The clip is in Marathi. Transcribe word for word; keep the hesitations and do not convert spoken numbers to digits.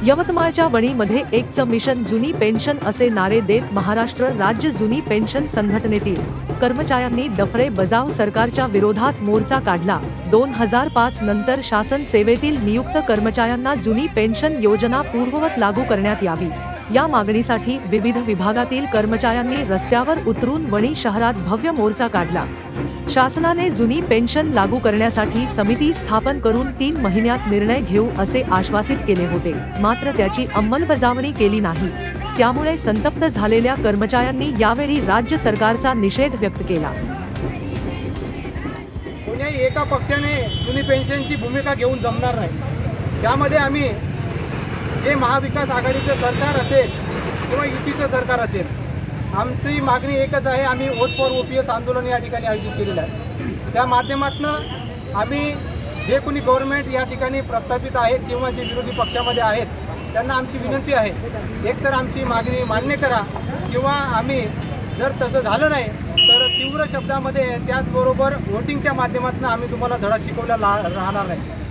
यवतमाळच्या वणीमध्ये एकचं मिशन जुनी पेन्शन असे नारे देत महाराष्ट्र राज्य जुनी पेन्शन संघटनेतील कर्मचाऱ्यांनी डफळे बजाव सरकारच्या विरोधात मोर्चा काढला। दोन हजार पाच नंतर शासन सेवेतील नियुक्त कर्मचाऱ्यांना जुनी पेन्शन योजना पूर्ववत लागू करण्यात यावी या मागणीसाठी विविध विभागातील कर्मचाऱ्यांनी रस्त्यावर उतरून वणी शहरात भव्य मोर्चा काढला। शासनाने जुनी पेन्शन लागू करण्यासाठी समिती स्थापन करून तीन महिन्यात निर्णय घेऊ असे आश्वासित केले होते, मात्र त्याची अंमलबजावणी केली नाही। त्यामुळे संतप्त झालेल्या कर्मचाऱ्यांनी यावेळी राज्य सरकारचा निषेध व्यक्त केला। कोणत्याही एका पक्षाने जुनी पेन्शनची भूमिका घेऊन जमणार नाही। त्यामध्ये आम्ही जे महाविकास आघाडीचं सरकार असेल किंवा युतीचं सरकार असेल, आमची मागणी एकच आहे। आम्ही वोट फॉर ओपीएस आंदोलन या ठिकाणी आयोजित केलेलं आहे। त्या माध्यमातून आम्ही जे कोणी गव्हर्नमेंट या ठिकाणी प्रस्थापित आहेत किंवा जे विरोधी पक्षामध्ये आहेत त्यांना आमची विनंती आहे, एकतर आमची मागणी मान्य करा किंवा आम्ही जर तसं झालं नाही तर तीव्र शब्दामध्ये त्याचबरोबर वोटिंगच्या माध्यमातून आम्ही तुम्हाला धडा शिकवला राहणार नाही।